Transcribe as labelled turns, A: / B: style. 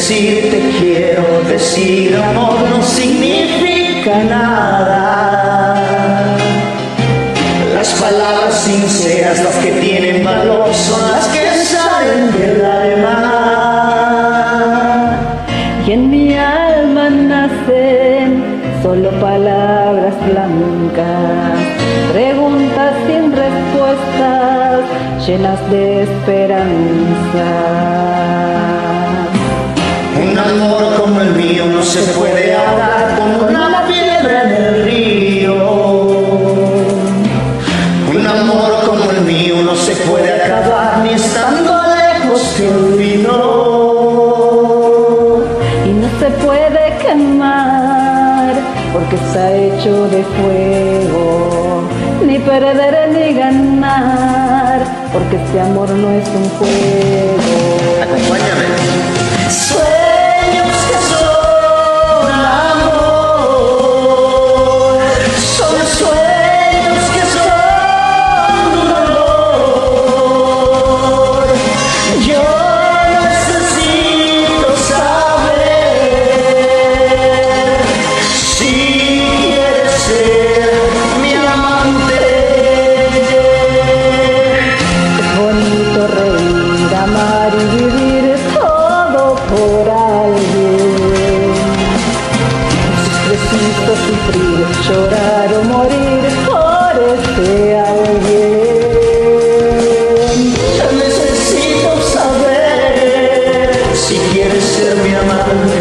A: decir te quiero, decir amor no significa nada. Las palabras sinceras, las que tienen valor, son las que salen del alma.
B: Y en mi alma nacen solo palabras blancas, preguntas sin respuestas, llenas de esperanza.
A: Un amor como el mío no se puede ahogar como una piedra en el río. Un amor como el mío no se puede acabar ni estando lejos te olvido.
B: Y no se puede quemar porque está hecho de fuego, ni perder ni ganar porque este amor no es un juego.
A: Acompáñame. Sueños que son amor, son sueños que son dolor. Yo necesito saber si quieres ser mi amante.
B: Es bonito reír, amar y vivir todo por alguien. Es preciso sufrir, llorar o morir por ese alguien.
A: Yo necesito saber si quieres ser mi amante.